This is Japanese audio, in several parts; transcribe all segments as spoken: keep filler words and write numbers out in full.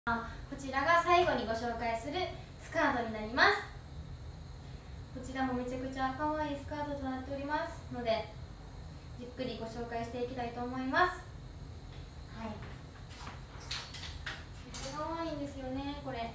こちらが最後にご紹介するスカートになります。こちらもめちゃくちゃ可愛いスカートとなっておりますので、じっくりご紹介していきたいと思います。はい、めっちゃ可愛いんですよね、これ。はい、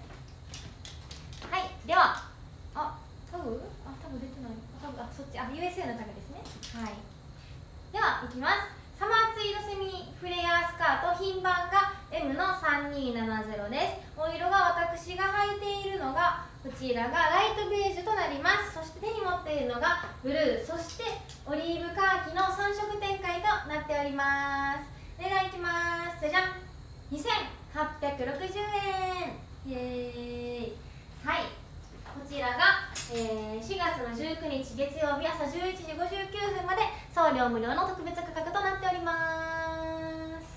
では、あ、タグあ、タグ出てない。あ、タグ、あ、そっち、あ、ユーエスエー のタグですね。はい、では、いきます。サマーツイードセミフレアスカート、品番が エム のさんにーななゼロ です。お色が私が履いているのがこちらがライトベージュとなります。そして手に持っているのがブルー、そしてオリーブカーキのさん色展開となっております。値段いきます。じゃじゃん、にせんはっぴゃくろくじゅうえん。イエーイ。はい、こちらが、えー、しがつのじゅうくにち月曜日朝じゅういちじごじゅうきゅうふんまで送料無料の特別価格となっております。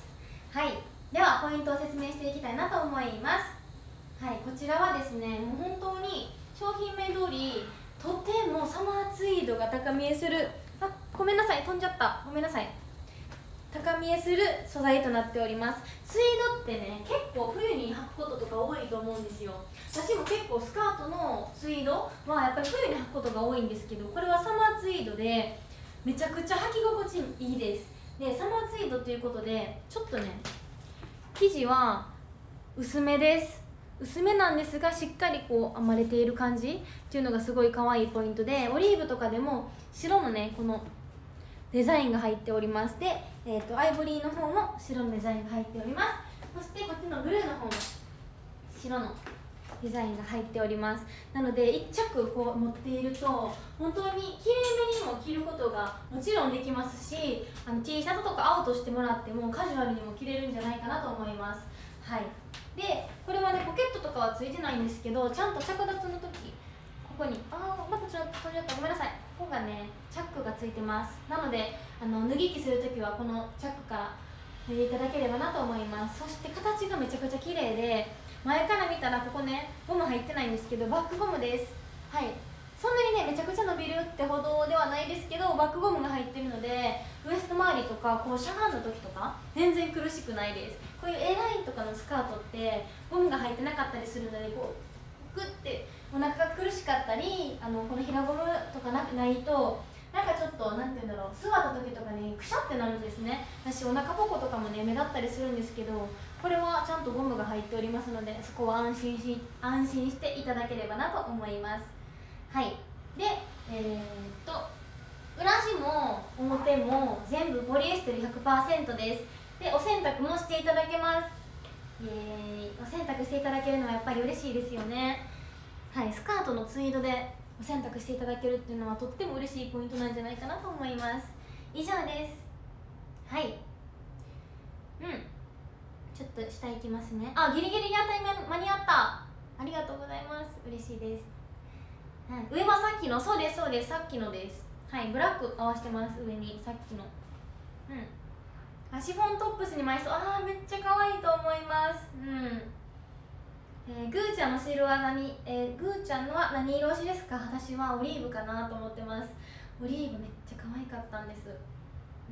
はい、ではポイントを説明していきたいなと思います。はい、こちらはですね、もう本当に商品名通りとてもサマーツイードが高見えする、あ、ごめんなさい、飛んじゃった、ごめんなさい、高見えする素材となっております。ツイードってね、結構冬に履くこととか多いと思うんですよ。私も結構スカートのツイードはやっぱり冬に履くことが多いんですけど、これはサマーツイードでめちゃくちゃ履き心地いいです。で、サマーツイードということでちょっとね、生地は薄めです。薄めなんですがしっかりこう編まれている感じっていうのがすごい可愛いポイントで、オリーブとかでも白のねこのデザインが入っておりまして、えー、とアイボリーの方も白のデザインが入っております。そしてこっちのブルーの方も白のデザインが入っております。なのでいっ着こう持っていると本当にきれいめにも着ることがもちろんできますし、あの T シャツとか青としてもらってもカジュアルにも着れるんじゃないかなと思います。はい、でこれはねポケットとかはついてないんですけど、ちゃんと着脱の時ここに、あーまたちょっと飛んじゃった、ごめんなさい、ここがねチャックがついてます。なのであの脱ぎ着する時はこのチャックから脱いでいただければなと思います。そして形がめちゃくちゃ綺麗で、前から見たらここねゴム入ってないんですけどバックゴムです。はい、そんなにねめちゃくちゃ伸びるってほどではないですけど、バックゴムが入ってるのでウエスト周りとかこうしゃがんだ時とか全然苦しくないです。こういう A ラインとかのスカートってゴムが入ってなかったりするので、こうグッてお腹が苦しかったり、あのこの平ゴムとか な, ないとなんかちょっとなんていうんだろう、座った時とかにくしゃってなるんですね。私お腹ポコとかもね目立ったりするんですけど、これはちゃんとゴムが入っておりますので、そこは安心し安心していただければなと思います。はい、でえー、っと裏地も表も全部ポリエステル ひゃくパーセント です。でお洗濯もしていただけます。イエーイ。お洗濯していただけるのはやっぱり嬉しいですよね。はい、スカートのツイードでお洗濯していただけるっていうのはとっても嬉しいポイントなんじゃないかなと思います。以上です。はい、うん、ちょっと下行きますね。あ、ギリギリリアタイ間に合った。ありがとうございます、嬉しいです。はい、上はさっきの、そうですそうです、さっきのです。はい、ブラック合わせてます、上にさっきの。うん、あ、シフォントップスに巻いそう。あーめっちゃ可愛いと思います。うん、えー、グーちゃんのシールは何、えー、グーちゃんのは何色推しですか？私はオリーブかなと思ってます。オリーブめっちゃ可愛かったんです。うん、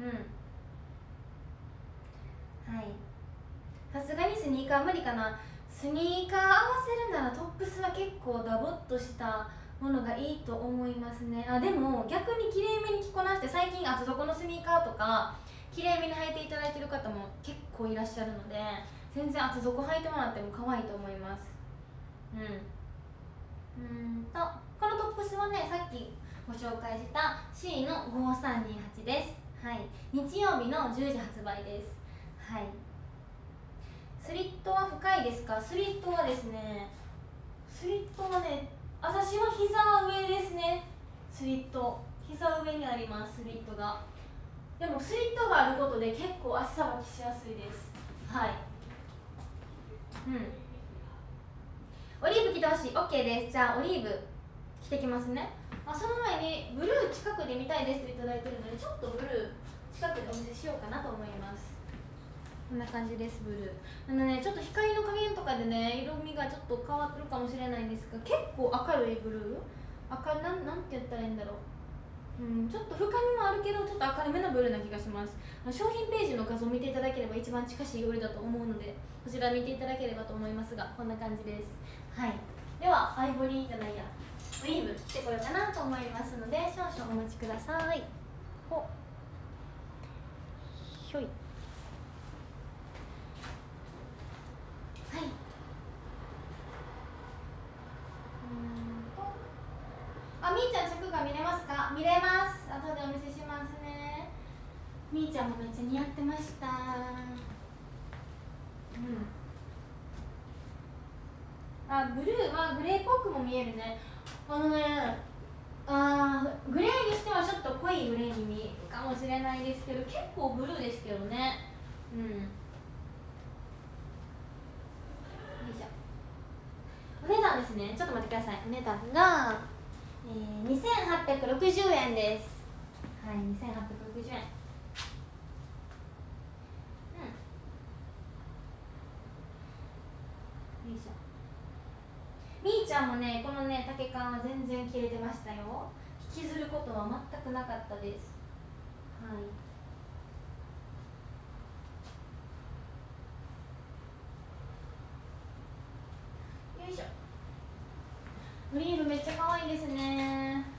はい、さすがにスニーカー無理かな。スニーカー合わせるならトップスは結構ダボっとしたものがいいと思いますね。あ、でも逆に綺麗めに着こなして、最近厚底のスニーカーとか綺麗めに履いていただいている方も結構いらっしゃるので、全然厚底履いてもらっても可愛いと思います。うん、うんとこのトップスはね、さっきご紹介した シー のごさんにはちです。はい、日曜日のじゅうじ発売です。はい、スリットは深いですか？スリットはですね、スリットはね、私は膝上ですね。スリット膝上にあります。スリットが、でもスリットがあることで結構足さばきしやすいです。はい、うん、オリーブ着てほしい。 OK です。じゃあオリーブ着てきますね。あ、その前にブルー近くで見たいですといただいてるので、ちょっとブルー近くでお見せしようかなと思います。こんな感じです。ブルーあのね、ちょっと光の加減とかでね色味がちょっと変わってるかもしれないんですが、結構明るいブルー、明るなんなんて言ったらいいんだろう、 うん、ちょっと深みもあるけどちょっと明るめのブルーな気がします。商品ページの画像を見ていただければ一番近しい色だと思うので、こちら見ていただければと思いますが、こんな感じです。はい、ではアイボリーじゃないやオリーブしてこようかなと思いますので、少々お待ちください。ほひょい。はい、うんとあ、みーちゃん着が見れますか？見れます。後でお見せしますね。みーちゃんもめっちゃ似合ってました。うん、あ、ブルーはグレーっぽくも見えるね。あのね、あーグレーにしてはちょっと濃いグレーに見えるかもしれないですけど、結構ブルーですけどね。うん、よいしょ。お値段ですね、ちょっと待ってください。お値段が、えー、にせんはっぴゃくろくじゅうえんです。はい、にせんはっぴゃくろくじゅうえん。うん、よいしょ。みーちゃんもね、このね丈感は全然切れてましたよ。引きずることは全くなかったです。はい、よいしょ。オリーブめっちゃ可愛いですね。よ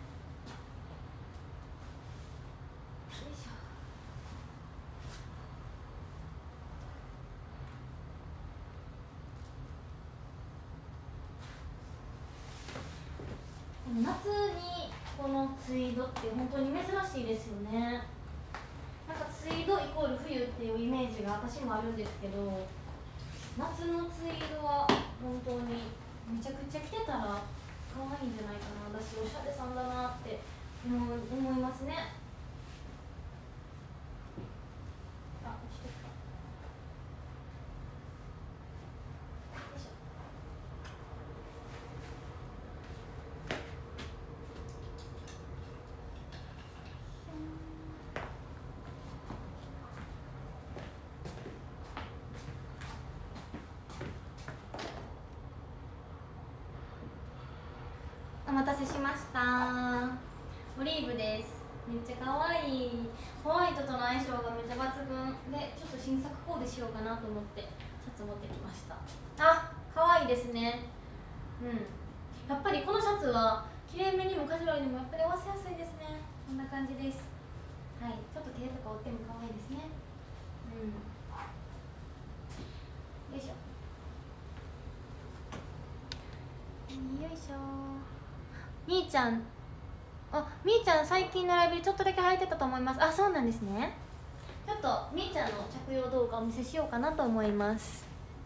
いしょ。夏にこのツイードって本当に珍しいですよね。なんかツイードイコール冬っていうイメージが私もあるんですけど、夏のツイードは本当にめちゃくちゃ着てたら可愛いんじゃないかな。私おしゃれさんだなって思思いますね。あ、落ちてきた。よいしょ。お待たせしました。オリーブです。めっちゃ可愛い。ホワイトとの相性がめっちゃ抜群で、ちょっと新作コーデしようかなと思ってシャツ持ってきました。あ、可愛いですね。うん、やっぱりこのシャツはきれいめにもカジュアルにもやっぱり合わせやすいですね。こんな感じです。はい、ちょっと手とか折っても可愛いですね。うん、よいしょ。よいしょ。みーちゃん、あ、みーちゃん最近のライブでちょっとだけ履いてたと思います。あ、そうなんですね。ちょっとみーちゃんの着用動画をお見せしようかなと思います。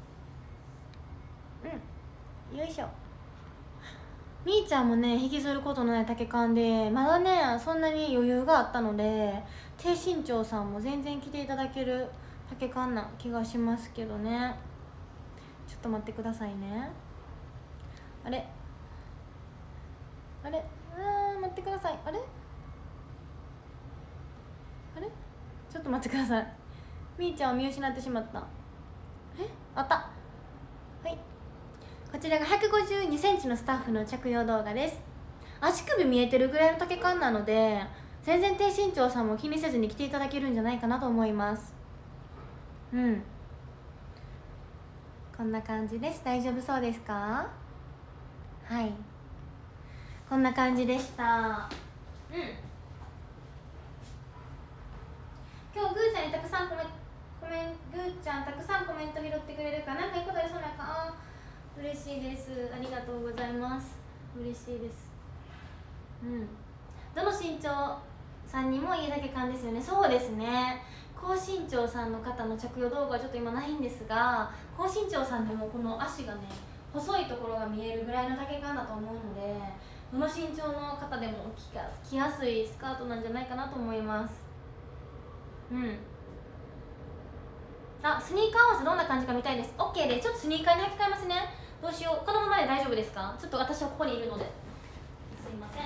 うん、よいしょ。みーちゃんもね、引きずることのない丈感で、まだねそんなに余裕があったので、低身長さんも全然着ていただける丈感な気がしますけどね。ちょっと待ってくださいね。あれあれ、あー待ってください。あれあれ、ちょっと待ってください。みーちゃんを見失ってしまった。え、あった。はい、こちらがひゃくごじゅうにセンチのスタッフの着用動画です。足首見えてるぐらいの丈感なので、全然低身長さんも気にせずに着ていただけるんじゃないかなと思います。うん、こんな感じです。大丈夫そうですか？はい、こんな感じでした。うん、今日ぐーちゃんにたくさんコメコメぐーちゃんたくさんコメント拾ってくれるかなんかいいことありそうなか。あ、嬉しいです。ありがとうございます。嬉しいです。うん、どの身長さんにもいいだけ感ですよね。そうですね、高身長さんの方の着用動画はちょっと今ないんですが、高身長さんでもこの足がね細いところが見えるぐらいの丈感だと思うので、どの身長の方でも着や着やすいスカートなんじゃないかなと思います。うん、あ、スニーカー合わせどんな感じか見たいです。 OK です。ちょっとスニーカーに履き替えますね。どうしよう、このままで大丈夫ですか？ちょっと私はここにいるので、すいません。はい、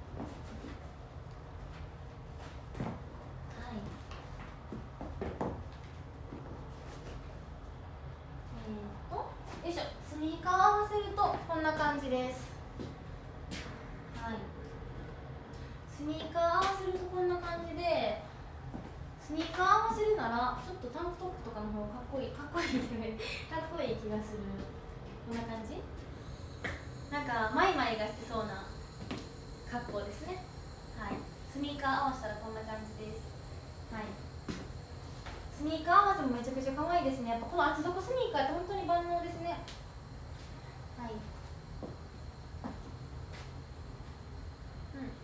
えー、っとよいしょ。スニーカー合わせるとこんな感じです。はい、 スニーカー合わせるとこんな感じで、スニーカー合わせるならちょっとタンクトップとかの方がかっこいいかっこいいかっこいい気がする。こんな感じ、なんかマイマイがしてそうな格好ですね。はい、スニーカー合わせたらこんな感じです。はい、スニーカー合わせもめちゃくちゃ可愛いですね。やっぱこの厚底スニーカーって本当に万能ですね。はい、うん、よ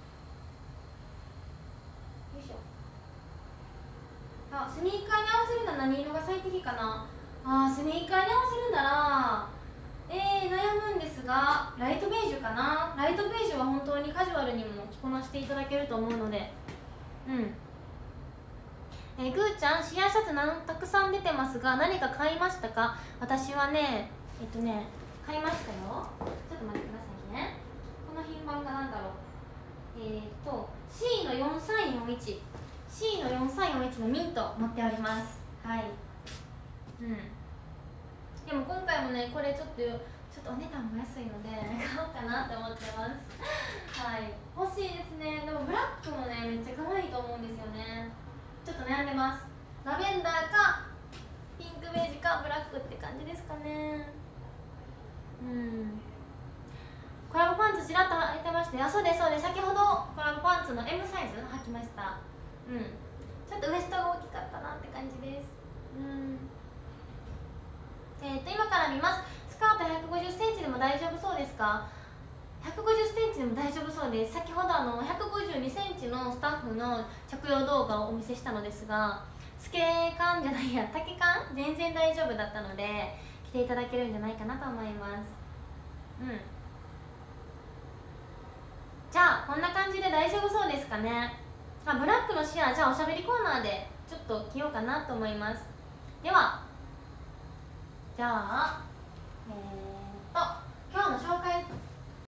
いしょ。あ、スニーカーに合わせるなら何色が最適かな。あー、スニーカーに合わせるならえー、悩むんですが、ライトベージュかな。ライトベージュは本当にカジュアルにも着こなしていただけると思うので、うん。えー、ぐーちゃん、シアーシャツなんたくさん出てますが、何か買いましたか？私はね、えっとね、買いましたよ。ちょっと待ってくださいね。この品番が何だろう。えー、っと、シー のよんさんよんいち。シー のよんさんよんいちのミント持っております。はい。うん。でも今回もね、これちょっとちょっとお値段も安いので買おうかなって思ってます。はい、欲しいですね。でもブラックもね、めっちゃ可愛いと思うんですよね。ちょっと悩んでます。ラベンダーかピンクベージュかブラックって感じですかね。うん、コラボパンツちらっと履いてまして、あ、そうですそうです。先ほどコラボパンツの エム サイズ履きました。うん、ちょっとウエストが大きかったなって感じです。うん、えー、と今から見ます。スカートひゃくごじゅっセンチでも大丈夫そうですか？ひゃくごじゅっセンチでも大丈夫そうです。先ほどあのひゃくごじゅうにセンチのスタッフの着用動画をお見せしたのですが、透け感じゃないや、丈感全然大丈夫だったので着ていただけるんじゃないかなと思います。うん、じゃあこんな感じで大丈夫そうですかね。あ、ブラックのシアー、じゃあおしゃべりコーナーでちょっと着ようかなと思います。ではじゃあ、えー